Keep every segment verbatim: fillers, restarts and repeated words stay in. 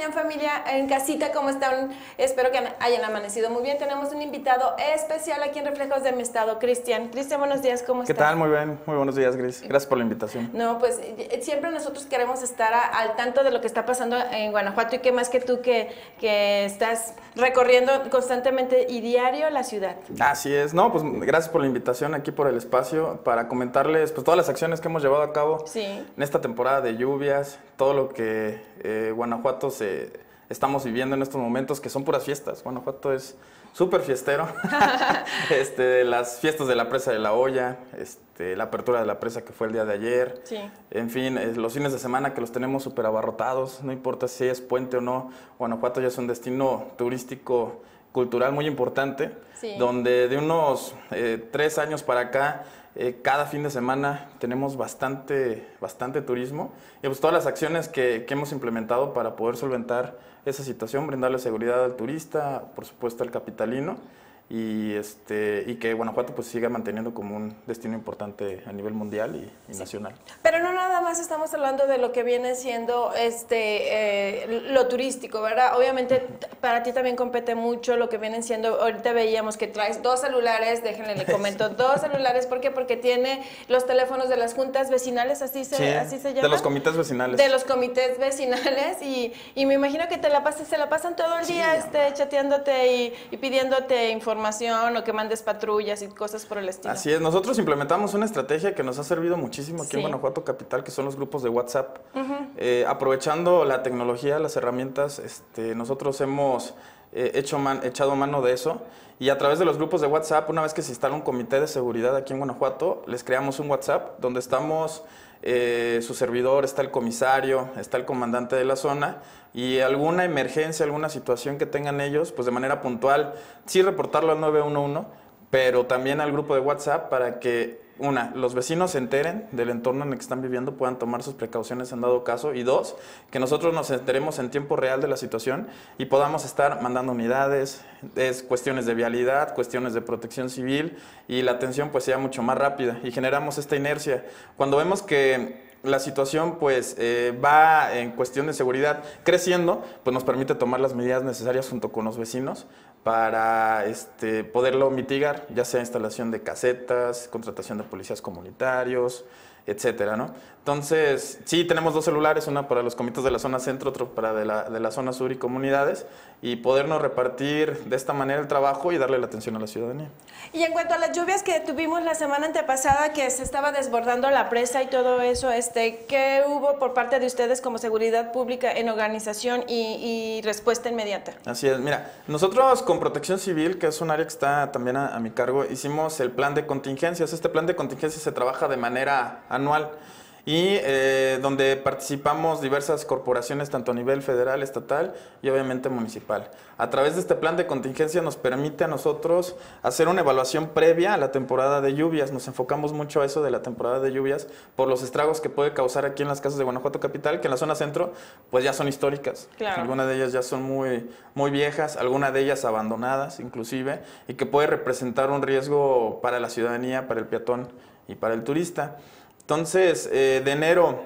bien, familia? En casita, ¿cómo están? Espero que hayan amanecido muy bien. Tenemos un invitado especial aquí en Reflejos de mi Estado, Cristian. Cristian, buenos días, ¿cómo estás? ¿Qué tal? Muy bien, muy buenos días, Gris. Gracias por la invitación. No, pues siempre nosotros queremos estar a, al tanto de lo que está pasando en Guanajuato y qué más que tú que, que estás recorriendo constantemente y diario la ciudad. Así es. No, pues gracias por la invitación aquí por el espacio para comentarles pues todas las acciones que hemos llevado a cabo Sí. en esta temporada de lluvias, todo lo que eh, Guanajuato se estamos viviendo en estos momentos, que son puras fiestas. Guanajuato es súper fiestero. este, las fiestas de la presa de la Olla, este, la apertura de la presa que fue el día de ayer. Sí. En fin, eh, los fines de semana que los tenemos súper abarrotados, no importa si es puente o no. Guanajuato ya es un destino turístico cultural muy importante, Sí. donde de unos eh, tres años para acá, eh, cada fin de semana tenemos bastante, bastante turismo y pues todas las acciones que, que hemos implementado para poder solventar esa situación, brindarle seguridad al turista, por supuesto al capitalino, y este y que Guanajuato pues siga manteniendo como un destino importante a nivel mundial y, y Sí. nacional. Pero no nada más estamos hablando de lo que viene siendo este eh, lo turístico, ¿verdad? Obviamente para ti también compete mucho lo que vienen siendo, ahorita veíamos que traes dos celulares, déjenle le comento, dos celulares, ¿por qué? Porque tiene los teléfonos de las juntas vecinales, así se, Sí, así se llama. de los comités vecinales. De los comités vecinales y, y me imagino que te la pasas, se la pasan todo el Sí, día este, chateándote y, y pidiéndote información o que mandes patrullas y cosas por el estilo. Así es, nosotros implementamos una estrategia que nos ha servido muchísimo aquí Sí. en Guanajuato Capital, que son los grupos de WhatsApp. Uh-huh. eh, aprovechando la tecnología, las herramientas, este, nosotros hemos eh, hecho man, echado mano de eso y a través de los grupos de WhatsApp, una vez que se instala un comité de seguridad aquí en Guanajuato, les creamos un WhatsApp donde estamos... Eh, su servidor, está el comisario, está el comandante de la zona y alguna emergencia, alguna situación que tengan ellos, pues de manera puntual, sí reportarlo al nueve uno uno, pero también al grupo de WhatsApp para que, una, los vecinos se enteren del entorno en el que están viviendo, puedan tomar sus precauciones en dado caso, y dos, que nosotros nos enteremos en tiempo real de la situación y podamos estar mandando unidades, es cuestiones de vialidad, cuestiones de protección civil y la atención pues sea mucho más rápida y generamos esta inercia. Cuando vemos que la situación pues eh, va en cuestión de seguridad creciendo, pues nos permite tomar las medidas necesarias junto con los vecinos para este, poderlo mitigar, ya sea instalación de casetas, contratación de policías comunitarios, etcétera, ¿no? Entonces, sí, tenemos dos celulares, una para los comités de la zona centro, otro para de la, de la zona sur y comunidades, y podernos repartir de esta manera el trabajo y darle la atención a la ciudadanía. Y en cuanto a las lluvias que tuvimos la semana antepasada, que se estaba desbordando la presa y todo eso, este, ¿qué hubo por parte de ustedes como seguridad pública en organización y, y respuesta inmediata? Así es, mira, nosotros con Protección Civil, que es un área que está también a, a mi cargo, hicimos el plan de contingencias. Este plan de contingencias se trabaja de manera anual y eh, donde participamos diversas corporaciones tanto a nivel federal, estatal y obviamente municipal. A través de este plan de contingencia nos permite a nosotros hacer una evaluación previa a la temporada de lluvias. Nos enfocamos mucho a eso de la temporada de lluvias por los estragos que puede causar aquí en las casas de Guanajuato Capital, que en la zona centro pues ya son históricas. Claro. Algunas de ellas ya son muy, muy viejas, algunas de ellas abandonadas inclusive, y que puede representar un riesgo para la ciudadanía, para el peatón y para el turista. Entonces, eh, de enero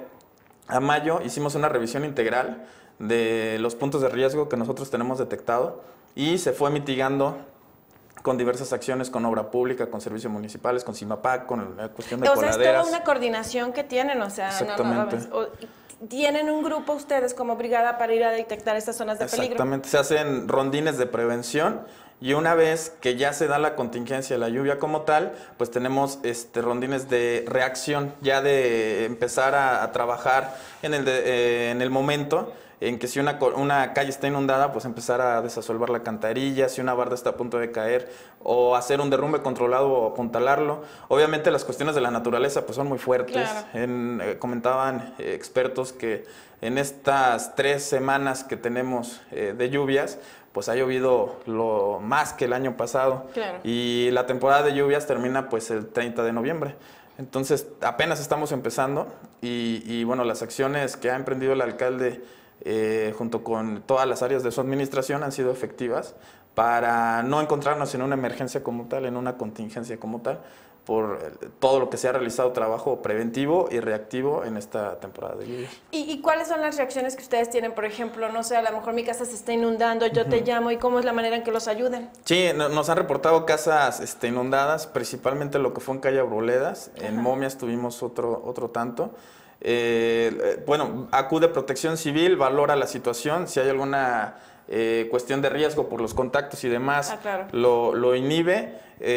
a mayo hicimos una revisión integral de los puntos de riesgo que nosotros tenemos detectado y se fue mitigando con diversas acciones, con obra pública, con servicios municipales, con CIMAPAC, con la cuestión de o sea, coladeras. es toda una coordinación que tienen, o sea, Exactamente. No, no, o, ¿tienen un grupo ustedes como brigada para ir a detectar estas zonas de peligro? Exactamente, se hacen rondines de prevención. Y una vez que ya se da la contingencia, la lluvia como tal, pues tenemos este, rondines de reacción, ya de empezar a, a trabajar en el, de, eh, en el momento en que si una, una calle está inundada, pues empezar a desasolvar la alcantarilla, si una barda está a punto de caer, o hacer un derrumbe controlado o apuntalarlo. Obviamente las cuestiones de la naturaleza pues son muy fuertes. Claro. En, eh, comentaban eh, expertos que en estas tres semanas que tenemos eh, de lluvias, pues ha llovido lo más que el año pasado. Claro. Y la temporada de lluvias termina pues el treinta de noviembre. Entonces apenas estamos empezando y, y bueno, las acciones que ha emprendido el alcalde eh, junto con todas las áreas de su administración han sido efectivas para no encontrarnos en una emergencia como tal, en una contingencia como tal, por todo lo que se ha realizado trabajo preventivo y reactivo en esta temporada de lluvias. ¿Y, ¿Y cuáles son las reacciones que ustedes tienen? Por ejemplo, no sé, a lo mejor mi casa se está inundando, yo uh-huh. te llamo, ¿y cómo es la manera en que los ayuden? Sí, no, nos han reportado casas este, inundadas, principalmente lo que fue en Calle Arboledas, en uh-huh. Momias tuvimos otro, otro tanto. Eh, bueno, acude Protección Civil, valora la situación, si hay alguna eh, cuestión de riesgo por los contactos y demás, ah, claro. lo, lo inhibe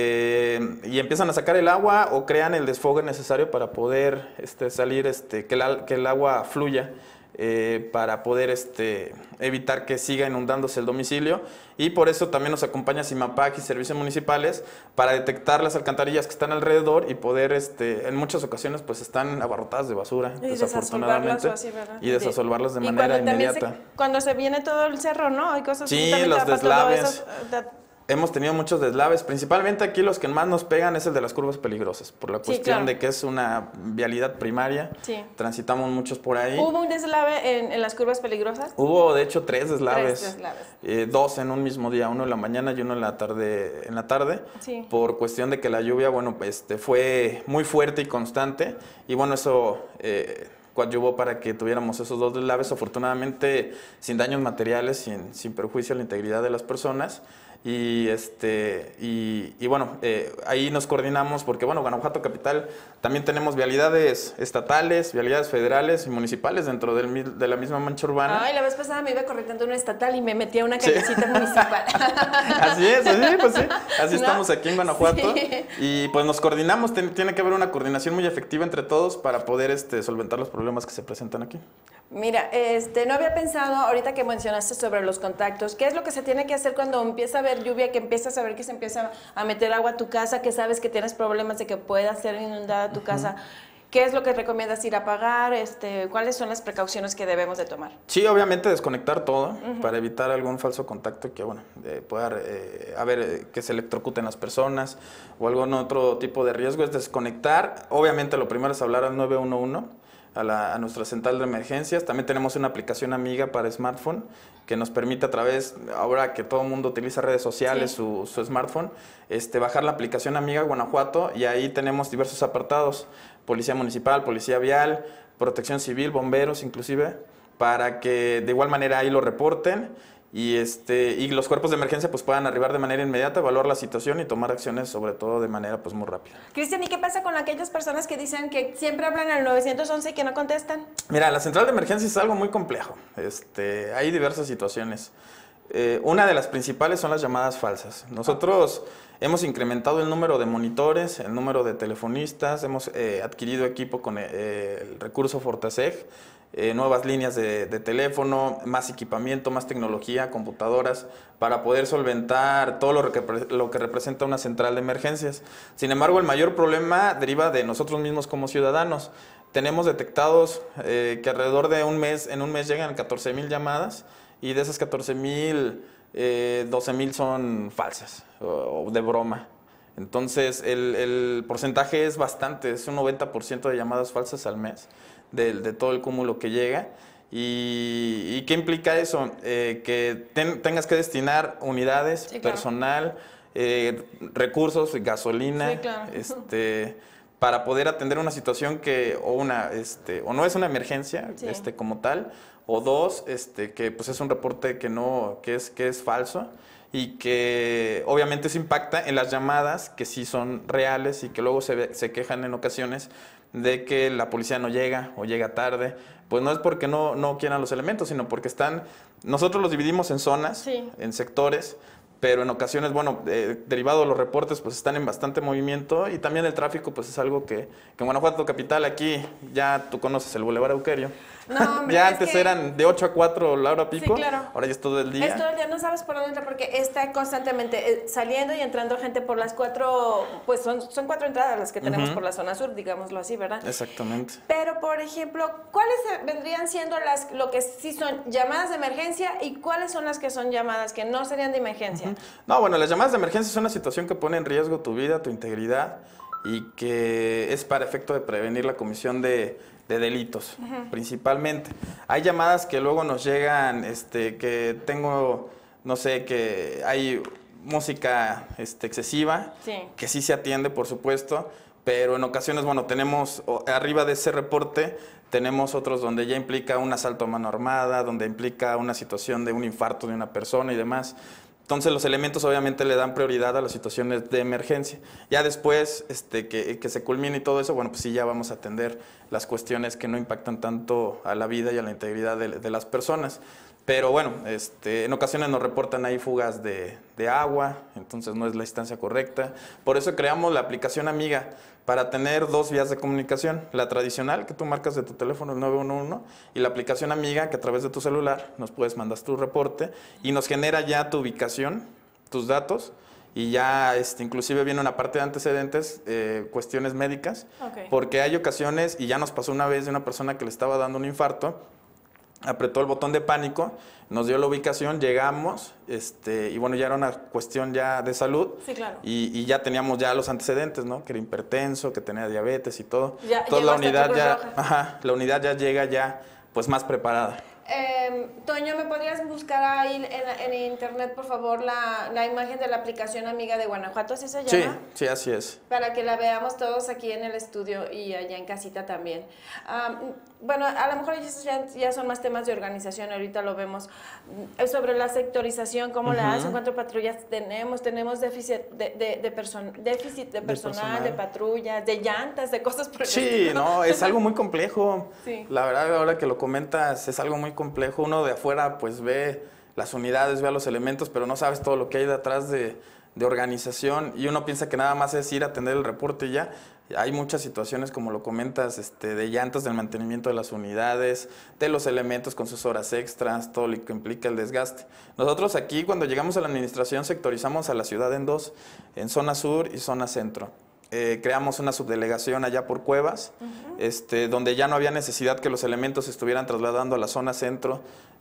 eh, y empiezan a sacar el agua o crean el desfogue necesario para poder este, salir, este, que, la, que el agua fluya. Eh, para poder este, evitar que siga inundándose el domicilio, y por eso también nos acompaña CIMAPAC y servicios municipales para detectar las alcantarillas que están alrededor y poder, este, en muchas ocasiones pues están abarrotadas de basura, y desafortunadamente, así, y desasolvarlas de y manera cuando inmediata. Se, cuando se viene todo el cerro, ¿no? Hay cosas sí, los deslaves. Hemos tenido muchos deslaves, principalmente aquí los que más nos pegan es el de las curvas peligrosas, por la cuestión sí, claro. de que es una vialidad primaria, sí. transitamos muchos por ahí. ¿Hubo un deslave en, en las curvas peligrosas? Hubo, de hecho, tres deslaves, tres deslaves. Eh, dos en un mismo día, uno en la mañana y uno en la tarde, en la tarde sí. por cuestión de que la lluvia, bueno, este, fue muy fuerte y constante, y bueno, eso... Eh, coadyuvó para que tuviéramos esos dos deslaves, afortunadamente sin daños materiales, sin, sin perjuicio a la integridad de las personas. Y, este, y, y bueno, eh, ahí nos coordinamos porque, bueno, Guanajuato Capital también tenemos vialidades estatales, vialidades federales y municipales dentro del, de la misma mancha urbana. Ay, la vez pasada me iba corriendo una estatal y me metí a una callecita sí. municipal. Así es, así, pues sí, así ¿no? estamos aquí en Guanajuato. Sí. Y pues nos coordinamos, tiene que haber una coordinación muy efectiva entre todos para poder este, solventar los problemas que se presentan aquí. Mira, este, no había pensado, ahorita que mencionaste sobre los contactos, ¿qué es lo que se tiene que hacer cuando empieza a haber lluvia, que empiezas a ver que se empieza a meter agua a tu casa, que sabes que tienes problemas de que pueda ser inundada tu uh-huh. casa? ¿Qué es lo que recomiendas ir a pagar? Este, ¿Cuáles son las precauciones que debemos de tomar? Sí, obviamente desconectar todo uh-huh. para evitar algún falso contacto que, bueno, eh, pueda eh, haber eh, que se electrocuten las personas o algún otro tipo de riesgo. Es desconectar. Obviamente lo primero es hablar al nueve uno uno. A, la, a nuestra central de emergencias. También tenemos una aplicación amiga para smartphone que nos permite a través, ahora que todo el mundo utiliza redes sociales, sí. su, su smartphone, este, bajar la aplicación Amiga Guanajuato, y ahí tenemos diversos apartados, policía municipal, policía vial, protección civil, bomberos inclusive, para que de igual manera ahí lo reporten y, este, y los cuerpos de emergencia pues puedan arribar de manera inmediata, evaluar la situación y tomar acciones sobre todo de manera pues muy rápida. Cristian, ¿y qué pasa con aquellas personas que dicen que siempre hablan al nueve once y que no contestan? Mira, la central de emergencia es algo muy complejo. Este, hay diversas situaciones. Eh, una de las principales son las llamadas falsas. Nosotros hemos incrementado el número de monitores, el número de telefonistas, hemos eh, adquirido equipo con eh, el recurso Fortaseg, Eh, nuevas líneas de, de teléfono, más equipamiento, más tecnología, computadoras, para poder solventar todo lo que, lo que representa una central de emergencias. Sin embargo, el mayor problema deriva de nosotros mismos como ciudadanos. Tenemos detectados eh, que alrededor de un mes, en un mes llegan catorce mil llamadas, y de esas catorce mil, eh, doce mil son falsas o, o de broma. Entonces, el, el porcentaje es bastante, es un noventa por ciento de llamadas falsas al mes. De, de todo el cúmulo que llega. ¿Y, y qué implica eso? Eh, que ten, tengas que destinar unidades, sí, claro. personal, eh, recursos, gasolina, sí, claro. este, para poder atender una situación que o, una, este, o no es una emergencia sí. este, como tal, o dos, este, que pues es un reporte que, no, que, es, que es falso, y que obviamente eso impacta en las llamadas que sí son reales y que luego se, se quejan en ocasiones de que la policía no llega o llega tarde. Pues no es porque no, no quieran los elementos, sino porque están... Nosotros los dividimos en zonas, sí. en sectores, pero en ocasiones, bueno, eh, derivado de los reportes, pues están en bastante movimiento, y también el tráfico, pues es algo que, que en Guanajuato Capital, aquí, ya tú conoces el Boulevard Euquerio. No, hombre, ya es antes que... eran de ocho a cuatro la hora pico, sí, claro. ahora ya es todo el día. Es todo el día, no sabes por dónde entrar porque está constantemente saliendo y entrando gente por las cuatro, pues son, son cuatro entradas las que tenemos uh-huh. por la zona sur, digámoslo así, ¿verdad? Exactamente. Pero, por ejemplo, ¿cuáles vendrían siendo las, lo que sí son llamadas de emergencia y cuáles son las que son llamadas que no serían de emergencia? Uh-huh. No, bueno, las llamadas de emergencia son una situación que pone en riesgo tu vida, tu integridad, y que es para efecto de prevenir la comisión de... de delitos, uh-huh. principalmente. Hay llamadas que luego nos llegan, este, que tengo, no sé, que hay música este, excesiva, sí. que sí se atiende, por supuesto, pero en ocasiones, bueno, tenemos arriba de ese reporte, tenemos otros donde ya implica un asalto a mano armada, donde implica una situación de un infarto de una persona y demás. Entonces los elementos obviamente le dan prioridad a las situaciones de emergencia. Ya después este, que, que se culmine y todo eso, bueno, pues sí ya vamos a atender las cuestiones que no impactan tanto a la vida y a la integridad de, de las personas. Pero bueno, este, en ocasiones nos reportan ahí fugas de, de agua, entonces no es la instancia correcta. Por eso creamos la aplicación Amiga, para tener dos vías de comunicación, la tradicional que tú marcas de tu teléfono, el nueve uno uno, y la aplicación Amiga que a través de tu celular nos puedes mandar tu reporte y nos genera ya tu ubicación, tus datos, y ya este, inclusive viene una parte de antecedentes, eh, cuestiones médicas, okay. porque hay ocasiones, y ya nos pasó una vez de una persona que le estaba dando un infarto, apretó el botón de pánico, nos dio la ubicación, llegamos, este, y bueno, ya era una cuestión ya de salud. Sí, claro. Y, y ya teníamos ya los antecedentes, ¿no? Que era hipertenso, que tenía diabetes y todo. Ya, Entonces la unidad ya, ajá, la unidad ya llega ya, pues más preparada. Eh, Toño, ¿me podrías buscar ahí en, en internet, por favor, la, la imagen de la aplicación Amiga de Guanajuato? ¿Así se llama? Sí, sí, así es. Para que la veamos todos aquí en el estudio y allá en casita también. Um, bueno, a lo mejor ya, ya son más temas de organización, ahorita lo vemos. Sobre la sectorización, ¿cómo uh-huh. la hacen? ¿Cuántas patrullas tenemos? Tenemos déficit de, de, de, person déficit de, personal, de personal, de patrullas, de llantas, de cosas por el Sí, estilo. no, es algo muy complejo. Sí. La verdad, ahora que lo comentas, es algo muy complejo. Uno de afuera pues ve las unidades, ve a los elementos, pero no sabes todo lo que hay detrás de, de organización, y uno piensa que nada más es ir a atender el reporte y ya. Hay muchas situaciones, como lo comentas, este, de llantas, del mantenimiento de las unidades, de los elementos con sus horas extras, todo lo que implica el desgaste. Nosotros aquí, cuando llegamos a la administración, sectorizamos a la ciudad en dos, en zona sur y zona centro. Eh, creamos una subdelegación allá por Cuevas, uh-huh. este, donde ya no había necesidad que los elementos se estuvieran trasladando a la zona centro,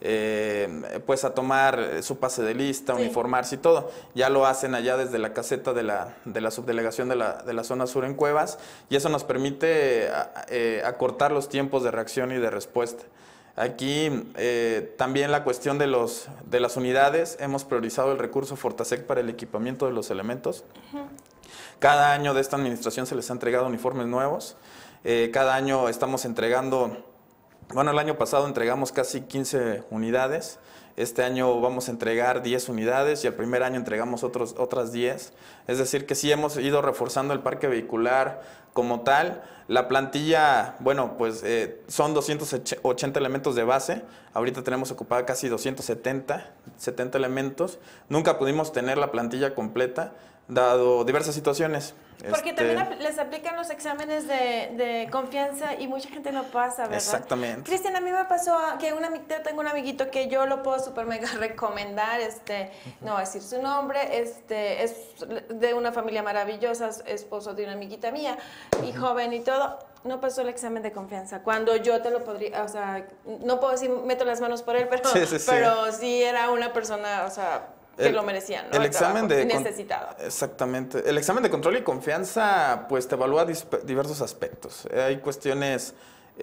eh, pues a tomar su pase de lista, sí. uniformarse y todo. Ya lo hacen allá desde la caseta de la, de la subdelegación de la, de la zona sur en Cuevas, y eso nos permite eh, acortar los tiempos de reacción y de respuesta. Aquí eh, también la cuestión de, los, de las unidades, hemos priorizado el recurso Fortasec para el equipamiento de los elementos. Uh-huh. Cada año de esta administración se les ha entregado uniformes nuevos. Eh, cada año estamos entregando, bueno, el año pasado entregamos casi quince unidades. Este año vamos a entregar diez unidades y el primer año entregamos otros, otras diez. Es decir, que sí hemos ido reforzando el parque vehicular como tal. La plantilla, bueno, pues eh, son doscientos ochenta elementos de base. Ahorita tenemos ocupada casi doscientos setenta, setenta elementos. Nunca pudimos tener la plantilla completa, dado diversas situaciones. Porque este... también les aplican los exámenes de, de confianza y mucha gente no pasa, ¿verdad? Exactamente. Cristian, a mí me pasó que una, tengo un amiguito que yo lo puedo súper mega recomendar, este, uh-huh. no voy a decir su nombre, este, es de una familia maravillosa, esposo de una amiguita mía, y joven y todo. No pasó el examen de confianza, cuando yo te lo podría, o sea, no puedo decir meto las manos por él, pero sí, sí, sí. pero sí era una persona, o sea, que el, lo merecían, ¿no? El, el examen trabajo, de necesitado. Exactamente. El examen de control y confianza, pues te evalúa diversos aspectos. Hay cuestiones,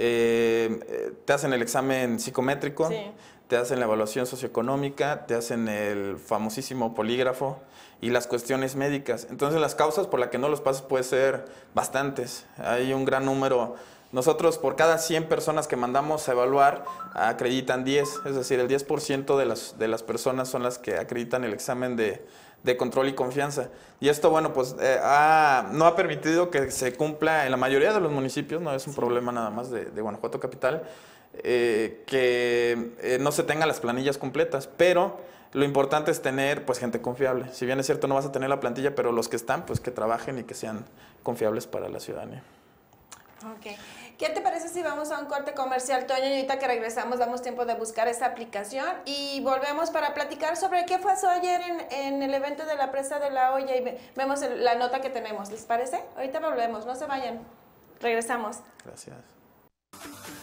eh, te hacen el examen psicométrico, sí. te hacen la evaluación socioeconómica, te hacen el famosísimo polígrafo y las cuestiones médicas. Entonces las causas por las que no los pasas puede ser bastantes. Hay un gran número. Nosotros por cada cien personas que mandamos a evaluar acreditan diez, es decir, el diez por ciento de las, de las personas son las que acreditan el examen de, de control y confianza. Y esto, bueno, pues eh, ha, no ha permitido que se cumpla en la mayoría de los municipios, no es un problema nada más de, de Guanajuato Capital, eh, que eh, no se tengan las planillas completas, pero lo importante es tener pues gente confiable. Si bien es cierto no vas a tener la plantilla, pero los que están, pues que trabajen y que sean confiables para la ciudadanía. Ok. ¿Qué te parece si vamos a un corte comercial, Toño? Y ahorita que regresamos damos tiempo de buscar esta aplicación y volvemos para platicar sobre qué pasó ayer en, en el evento de la Presa de la Olla y vemos el, la nota que tenemos. ¿Les parece? Ahorita volvemos, no se vayan. Regresamos. Gracias.